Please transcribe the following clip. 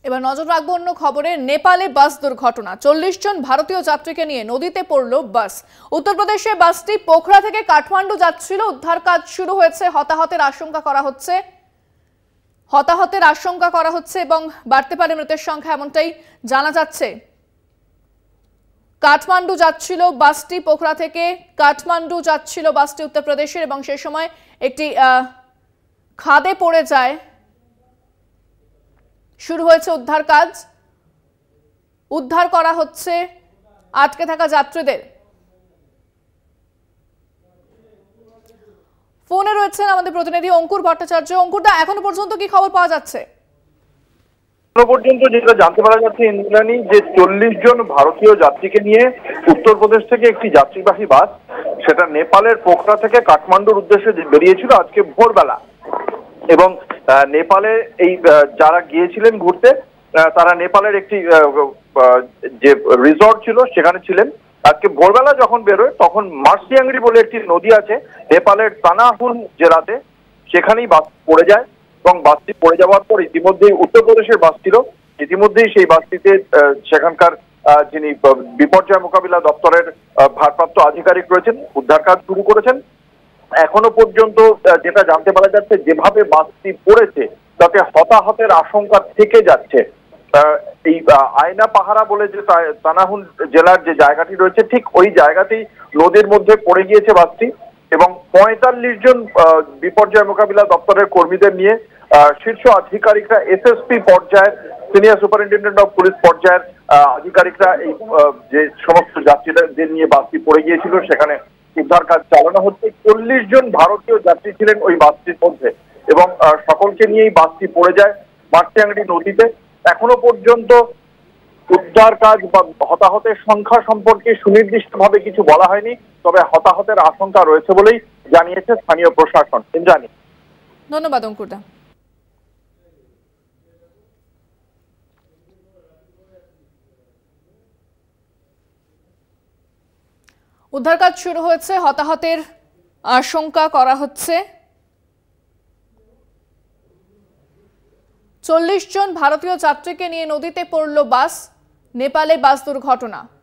এবার নজর রাখবো অন্য খবরে। নেপালে বাস দুর্ঘটনা, 40 জন ভারতীয় যাত্রীকে নিয়ে নদীতে পড়ল বাস। উত্তরপ্রদেশে বাসটি পোখরা থেকে কাঠমান্ডু যাচ্ছিল। উদ্ধার কাজ শুরু হয়েছে। হতাহতের আশঙ্কা করা হচ্ছে এবং বাড়তে পারে মৃতের সংখ্যা, এমনটাই জানা যাচ্ছে। কাঠমান্ডু যাচ্ছিল বাসটি, পোখরা থেকে কাঠমান্ডু যাচ্ছিল বাসটি উত্তরপ্রদেশের, এবং সেই সময় একটি খাদে পড়ে যায়। শুরু হয়েছে উদ্ধার কাজ, উদ্ধার করা হচ্ছে আটকে থাকা যাত্রীদের। ফোনে রয়েছেন আমাদের প্রতিনিধি অঙ্কুর ভট্টাচার্য। অঙ্কুরদা, এখনো পর্যন্ত কি খবর পাওয়া যাচ্ছে? পর্যন্ত যেটা জানতে পারা যাচ্ছে ইন্দ্রাণী, যে 40 জন ভারতীয় যাত্রীকে নিয়ে উত্তরপ্রদেশ থেকে একটি যাত্রীবাহী বাস, সেটা নেপালের পোখরা থেকে কাঠমান্ডুর উদ্দেশ্যে বেরিয়েছিল আজকে ভোরবেলা। এবং নেপালে এই যারা গিয়েছিলেন ঘুরতে, তারা নেপালের একটি যে রিসর্ট ছিল সেখানে ছিলেন। আজকে ভোরবেলা যখন বেরোয় তখন মার্সিয়াংরি বলে একটি নদী আছে নেপালের তানাহুন জেলাতে, সেখানেই বাস পড়ে যায়। এবং বাসটি পড়ে যাওয়ার পর ইতিমধ্যেই উত্তরপ্রদেশের বাস ছিল, ইতিমধ্যেই সেই বাসটিতে সেখানকার যিনি বিপর্যয় মোকাবিলা দপ্তরের ভারপ্রাপ্ত আধিকারিক রয়েছেন উদ্ধার কাজ শুরু করেছেন। এখনো পর্যন্ত যেটা জানতে পারা যাচ্ছে, যেভাবে বাসটি পড়েছে তাতে হতাহতের আশঙ্কা থেকে যাচ্ছে। এই আয়না পাহারা বলে যে তানাহুন জেলার যে জায়গাটি রয়েছে, ঠিক ওই জায়গাতেই নদীর মধ্যে পড়ে গিয়েছে বাসটি। এবং 45 জন বিপর্যয় মোকাবিলা দপ্তরের কর্মীদের নিয়ে শীর্ষ আধিকারিকরা, এসএসপি পর্যায়ের, সিনিয়র সুপারিনটেন্ডেন্ট অফ পুলিশ পর্যায়ের আধিকারিকরা এই যে সমস্ত যাত্রীদের নিয়ে বাসটি পড়ে গিয়েছিল সেখানে উদ্ধার কাজ চালানো হচ্ছে। 40 জন ভারতীয় যাত্রী ছিলেন ওই বাসটির মধ্যে এবং সকলকে নিয়েই বাসটি পড়ে যায় মার্সিয়াংরি নদীতে। এখনো পর্যন্ত উদ্ধার কাজ বা হতাহতের সংখ্যা সম্পর্কে সুনির্দিষ্টভাবে কিছু বলা হয়নি, তবে হতাহতের আশঙ্কা রয়েছে বলেই জানিয়েছে স্থানীয় প্রশাসন। জানি। ধন্যবাদ অঙ্কুরদা। উদ্ধার কাজ শুরু হয়েছে, হতাহতের আশঙ্কা করা হচ্ছে। 40 জন ভারতীয় যাত্রীকে নিয়ে নদীতে পড়ল বাস। নেপালে বাস দুর্ঘটনা।